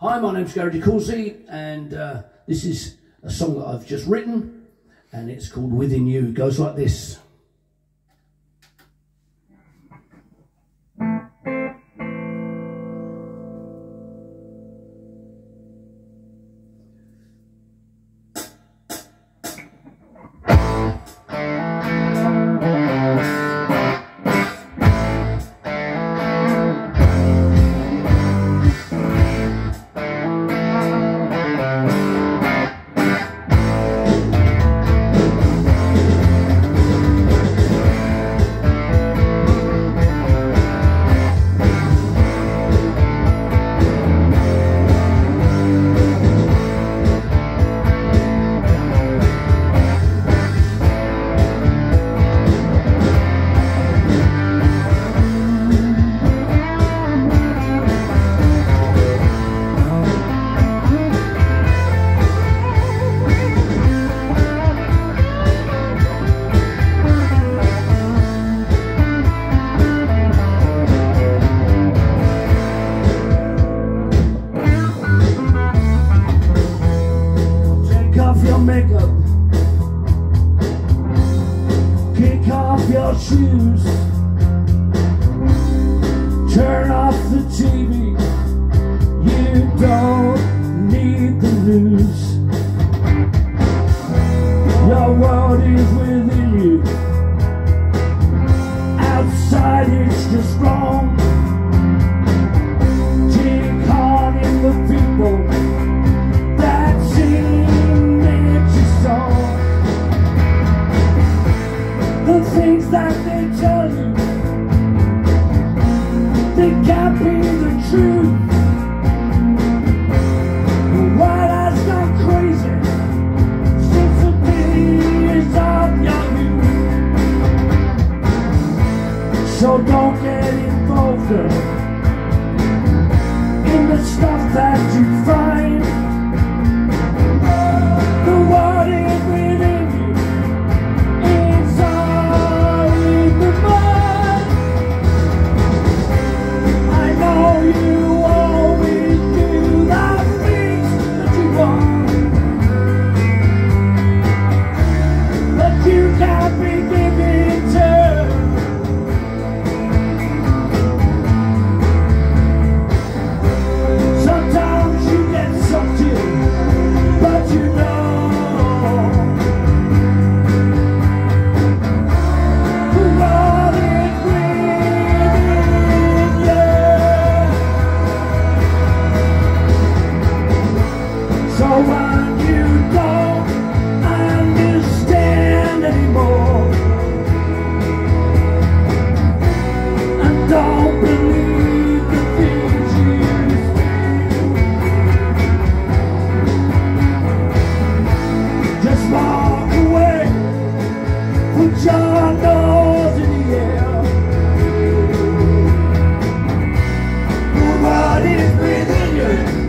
Hi, my name's Gary DeCourcy, and this is a song that I've just written, and it's called Within You. It goes like this. Your makeup, kick off your shoes, turn off the TV, you don't need the news. Your world is within you, outside it's just wrong. Take heart in the people that sing the things that they tell you, they can't be the truth. The world has gone crazy since the days of your youth. So don't get involved in the stuff that you find. The world is within you, it's all in the mind. I know you always do the things that you want, but you can't be given to. Sometimes you get sucked in, but you know when you don't understand anymore and don't believe the things you used to, just walk away, put your nose in the air. The world is within you.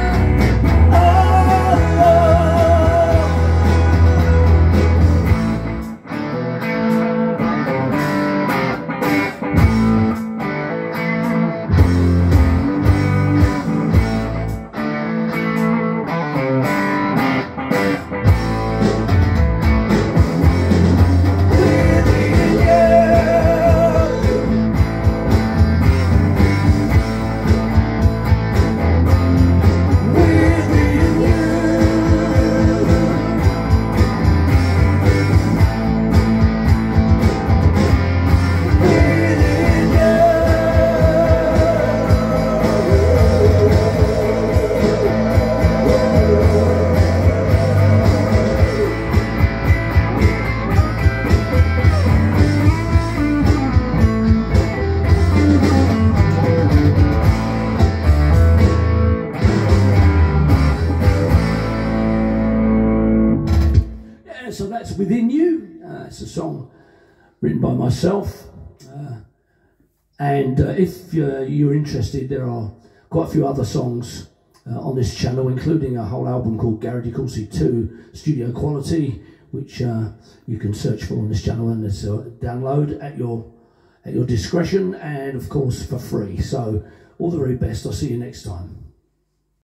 So that's Within You. It's a song written by myself, and if you're interested, there are quite a few other songs on this channel, including a whole album called Gary DeCourcy 2 Studio Quality, which you can search for on this channel, and it's a download at your discretion, and of course for free. So all the very best. I'll see you next time.